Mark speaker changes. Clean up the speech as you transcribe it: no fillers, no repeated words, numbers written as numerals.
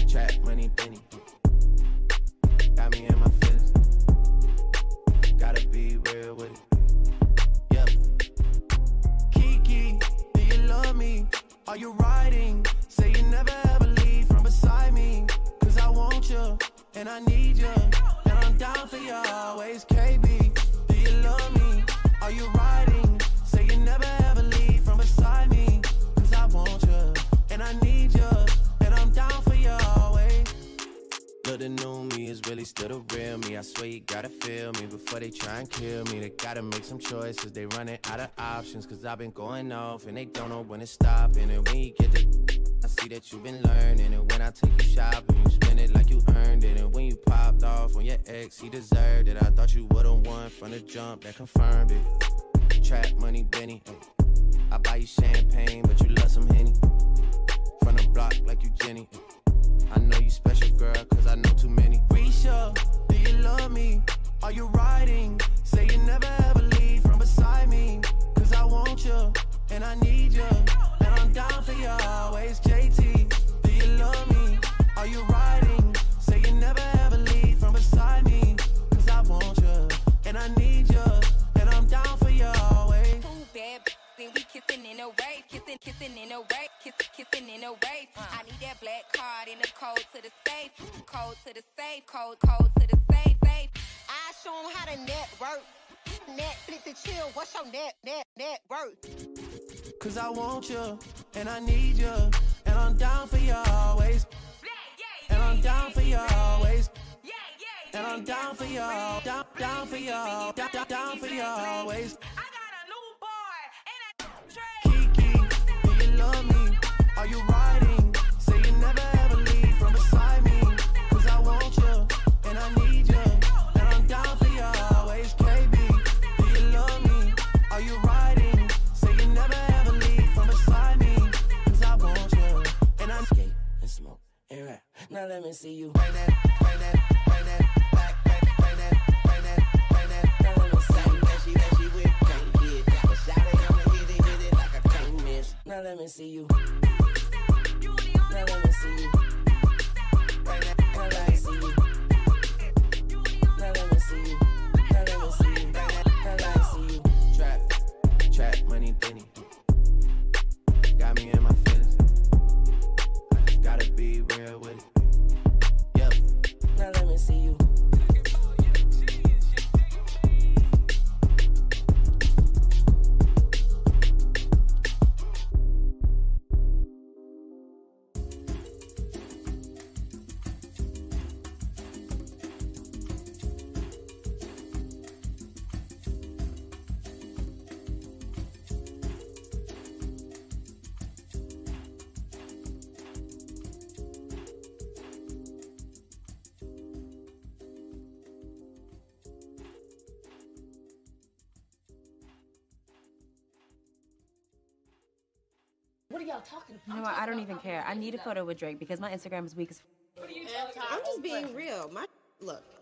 Speaker 1: Trap money, Benny. Got me in my feelings. Gotta be real with it. Yeah. Kiki, do you love me? Are you riding? Say you never ever leave from beside me. Cause I want you, and I need you. And I'm down for you always, KB. Do you love me? Are you riding? Say you never ever leave from beside me. Cause I want you, and I need you. And I'm down for you always. Look, the new me is really still the real me. I swear you gotta feel me before they try and kill me. They gotta make some choices, they running out of options. Cause I've been going off and they don't know when to stop. And when you get the I see that you've been learning. And when I take you shopping, you spend it like you earned it. And when you popped off on your ex, he deserved it. I thought you would've won from the jump, that confirmed it. Trap money, Benny. I buy you champagne, but you love some Henny. From the block like you Jenny. I know you special, girl, cause I know too many. Risha, do you love me? Are you riding? Say you never ever leave from beside me. Cause I want you, and I need you. And I'm down for you always, JT. Do you love me? Are you riding? Say you never ever leave from beside me. Cause I want you, and I need you. And I'm down for you always.
Speaker 2: Too bad, then we kissing in a wave. Kissing in a wave. Kissing in a wave. I need that black card in the code to the safe. Code to the safe. Code to the safe.
Speaker 3: I show them how to network. Netflix and chill. What's your net worth?
Speaker 1: Cause I want you, and I need you. And I'm down for you always. And I'm down for you always. And I'm down for you, down for you, down for you always.
Speaker 2: I got a new boy and a trade.
Speaker 1: Kiki, do you love me? Are you riding? Say you never ever leave from beside me. Cause I want you, and I need you. And I'm down for you always, KB. Do you love me? Are you riding? Say you never ever leave from beside me. Cause I want you, and I'm skate and smoke and rap. Now let me see you. Bring that, bring that, bring that. Now let me see you. Now let me see you. Now let me see you. Now let me see you. Now let me see you. Now let me see you. Trap money, Benny. Got me in my feelings. Gotta be real with it. Yep. Now let me see you.
Speaker 3: What are y'all talking about?
Speaker 4: You know what? I don't even care. I need a photo with Drake because my Instagram is weak as
Speaker 3: I'm just being real. Look,